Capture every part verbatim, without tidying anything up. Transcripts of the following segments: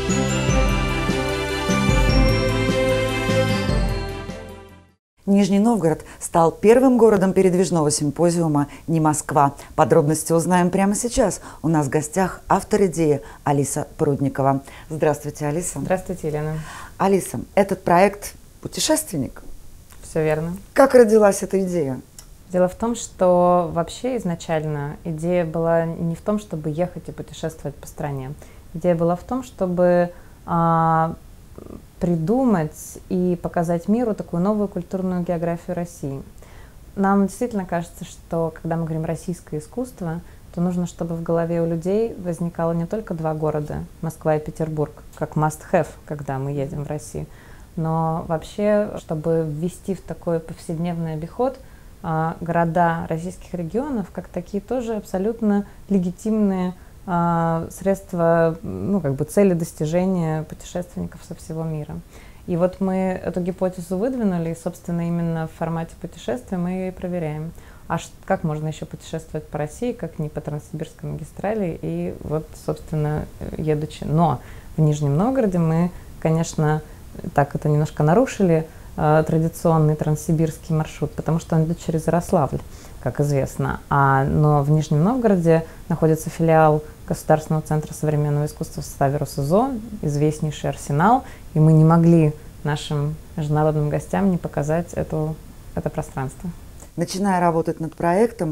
Нижний Новгород стал первым городом передвижного симпозиума «Не Москва». Подробности узнаем прямо сейчас. У нас в гостях автор идеи Алиса Прудникова. Здравствуйте, Алиса. Здравствуйте, Елена. Алиса, этот проект «Путешественник». Все верно. Как родилась эта идея? Дело в том, что вообще изначально идея была не в том, чтобы ехать и путешествовать по стране. Идея была в том, чтобы а, придумать и показать миру такую новую культурную географию России. Нам действительно кажется, что когда мы говорим «российское искусство», то нужно, чтобы в голове у людей возникало не только два города, Москва и Петербург, как must-have, когда мы едем в Россию, но вообще, чтобы ввести в такой повседневный обиход а, города российских регионов, как такие тоже абсолютно легитимные а, средства, ну, как бы цели достижения путешественников со всего мира. И вот мы эту гипотезу выдвинули, и, собственно, именно в формате путешествия мы ее и проверяем. А как можно еще путешествовать по России, как не по Транссибирской магистрали, и вот, собственно, едучи. Но в Нижнем Новгороде мы, конечно, так это немножко нарушили, э, традиционный транссибирский маршрут, потому что он идет через Ярославль, как известно. А, но в Нижнем Новгороде находится филиал Государственного центра современного искусства в составе РосИЗО, известнейший арсенал, и мы не могли нашим международным гостям не показать эту, это пространство. Начиная работать над проектом,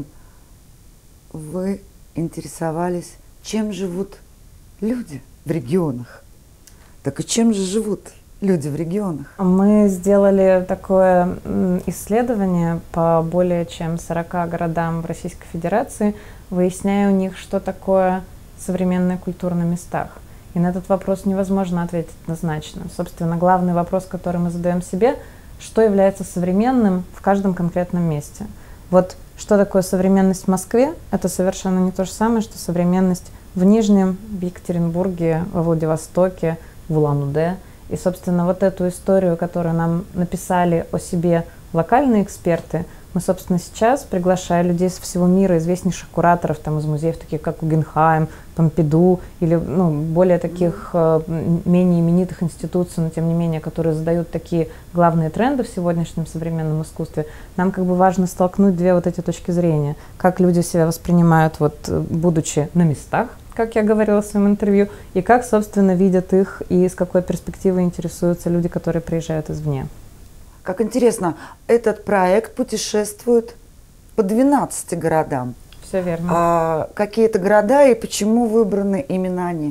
вы интересовались, чем живут люди в регионах. Так и чем же живут люди в регионах? Мы сделали такое исследование по более чем сорока городам в Российской Федерации, выясняя у них, что такое современная культура на местах. И на этот вопрос невозможно ответить однозначно. Собственно, главный вопрос, который мы задаем себе, что является современным в каждом конкретном месте. Вот что такое современность в Москве, это совершенно не то же самое, что современность в Нижнем, в Екатеринбурге, во Владивостоке, в Улан-Удэ. И, собственно, вот эту историю, которую нам написали о себе локальные эксперты, мы, собственно, сейчас, приглашая людей со всего мира, известнейших кураторов там, из музеев, таких как Гугенхайм, Помпиду, или ну, более таких э, менее именитых институций, но тем не менее, которые задают такие главные тренды в сегодняшнем современном искусстве, нам как бы важно столкнуть две вот эти точки зрения. Как люди себя воспринимают, вот, будучи на местах, как я говорила в своем интервью, и как, собственно, видят их и с какой перспективой интересуются люди, которые приезжают извне. Как интересно, этот проект путешествует по двенадцати городам. Все верно. А какие это города и почему выбраны именно они?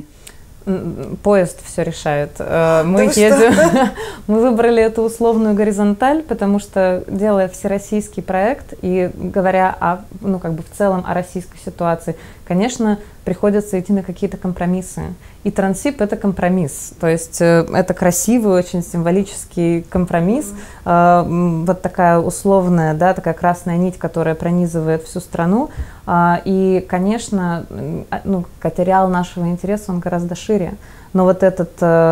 Поезд все решает. Мы да едем. Мы выбрали эту условную горизонталь, потому что, делая всероссийский проект и говоря о, ну, как бы в целом о российской ситуации, конечно, приходится идти на какие-то компромиссы. И Транссиб — это компромисс. То есть это красивый, очень символический компромисс. Mm-hmm. Вот такая условная, да, такая красная нить, которая пронизывает всю страну. И, конечно, ну, материал нашего интереса, он гораздо шире. Но вот этот,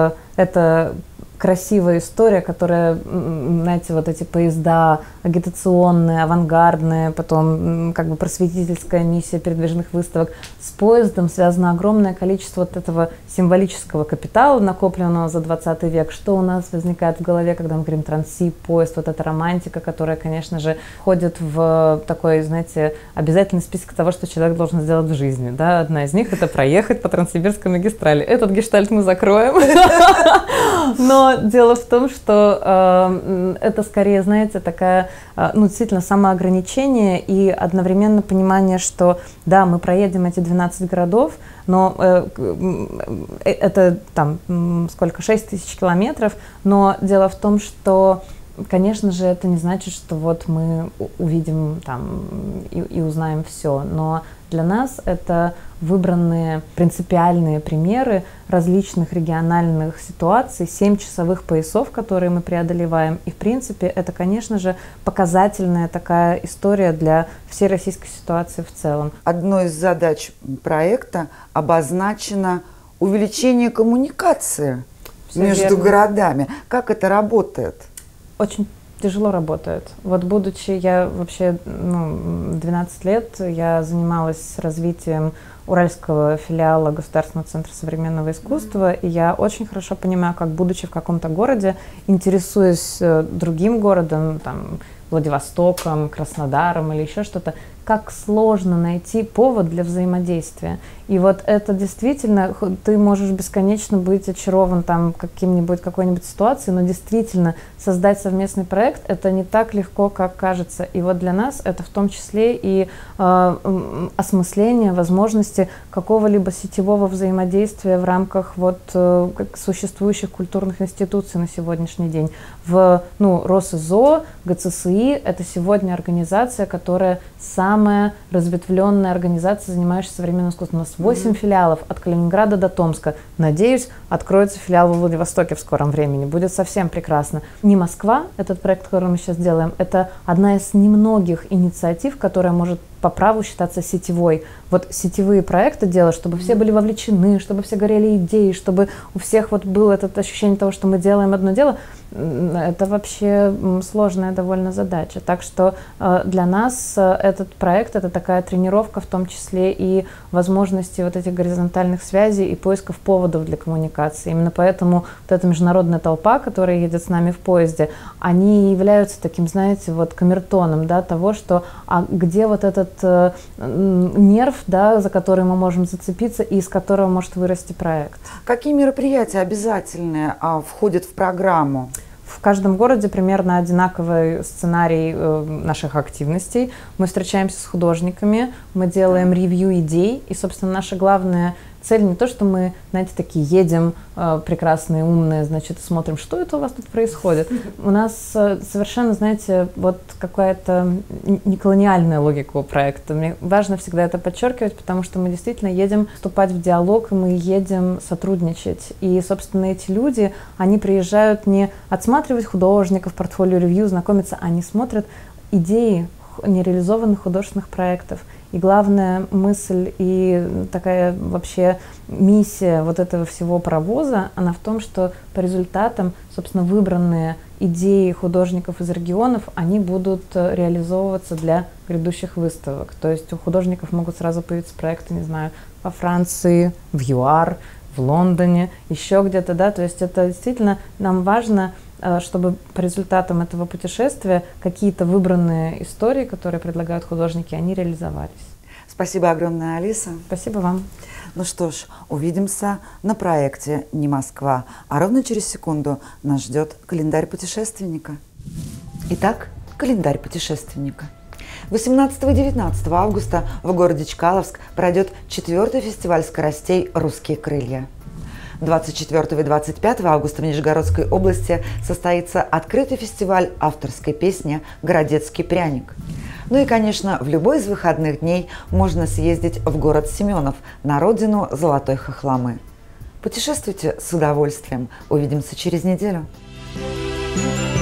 это красивая история, которая, знаете, вот эти поезда агитационные, авангардные, потом как бы просветительская миссия передвижных выставок. С поездом связано огромное количество вот этого символического капитала, накопленного за двадцатый век. Что у нас возникает в голове, когда мы говорим Транссиб, поезд, вот эта романтика, которая, конечно же, входит в такой, знаете, обязательный список того, что человек должен сделать в жизни. Да? Одна из них — это проехать по Транссибирской магистрали. Этот гештальт мы закроем. Но дело в том, что э, это скорее, знаете, такая, э, ну, действительно, самоограничение и одновременно понимание, что, да, мы проедем эти двенадцать городов, но э, э, это там сколько, шесть тысяч километров, но дело в том, что, конечно же, это не значит, что вот мы увидим там и, и узнаем все, но для нас это выбранные принципиальные примеры различных региональных ситуаций, семь часовых поясов, которые мы преодолеваем. И, в принципе, это, конечно же, показательная такая история для всей российской ситуации в целом. Одной из задач проекта обозначено увеличение коммуникации Все между верно. городами. Как это работает? Очень тяжело работает. Вот будучи, я вообще ну, двенадцать лет, я занималась развитием уральского филиала Государственного центра современного искусства, и я очень хорошо понимаю, как, будучи в каком-то городе, интересуясь другим городом, там, Владивостоком, Краснодаром или еще что-то, как сложно найти повод для взаимодействия. И вот это действительно, ты можешь бесконечно быть очарован там каким-нибудь, какой-нибудь ситуацией, но действительно создать совместный проект — это не так легко, как кажется. И вот для нас это в том числе и э, осмысление возможности какого-либо сетевого взаимодействия в рамках вот э, существующих культурных институций на сегодняшний день. В ну, РосИЗО, ГЦСИ — это сегодня организация, которая самая разветвленная организация, занимающаяся современным искусством. У нас восемь mm-hmm. филиалов от Калининграда до Томска. Надеюсь, откроется филиал во Владивостоке в скором времени. Будет совсем прекрасно. Не Москва, этот проект, который мы сейчас делаем, это одна из немногих инициатив, которая может по праву считаться сетевой. Вот сетевые проекты делать, чтобы все были вовлечены, чтобы все горели идеи, чтобы у всех вот было это ощущение того, что мы делаем одно дело, это вообще сложная довольно задача. Так что э, для нас э, этот проект — это такая тренировка, в том числе и возможности вот этих горизонтальных связей и поисков поводов для коммуникации. Именно поэтому вот эта международная толпа, которая едет с нами в поезде, они являются таким, знаете, вот камертоном, да, того, что а где вот этот э, нерв, да, за который мы можем зацепиться и из которого может вырасти проект. Какие мероприятия обязательные а, входят в программу? В каждом городе примерно одинаковый сценарий э, наших активностей. Мы встречаемся с художниками, мы делаем ревью идей, и, собственно, наша главная цель не то, что мы, знаете, такие едем э, прекрасные, умные, значит, смотрим, что это у вас тут происходит. У нас э, совершенно, знаете, вот какая-то неколониальная логика у проекта. Мне важно всегда это подчеркивать, потому что мы действительно едем вступать в диалог, и мы едем сотрудничать. И, собственно, эти люди, они приезжают не отсматривать художников, портфолио ревью, знакомиться, они смотрят идеи нереализованных художественных проектов. И главная мысль и такая вообще миссия вот этого всего паровоза, она в том, что по результатам, собственно, выбранные идеи художников из регионов, они будут реализовываться для грядущих выставок. То есть у художников могут сразу появиться проекты, не знаю, во Франции, в ЮАР, в Лондоне, еще где-то, да, то есть это действительно нам важно, чтобы по результатам этого путешествия какие-то выбранные истории, которые предлагают художники, они реализовались. Спасибо огромное, Алиса. Спасибо вам. Ну что ж, увидимся на проекте «Не Москва», а ровно через секунду нас ждет календарь путешественника. Итак, календарь путешественника. восемнадцатого и девятнадцатого августа в городе Чкаловск пройдет четвертый фестиваль скоростей «Русские крылья». двадцать четвёртого и двадцать пятого августа в Нижегородской области состоится открытый фестиваль авторской песни «Городецкий пряник». Ну и, конечно, в любой из выходных дней можно съездить в город Семенов, на родину золотой хохломы. Путешествуйте с удовольствием. Увидимся через неделю.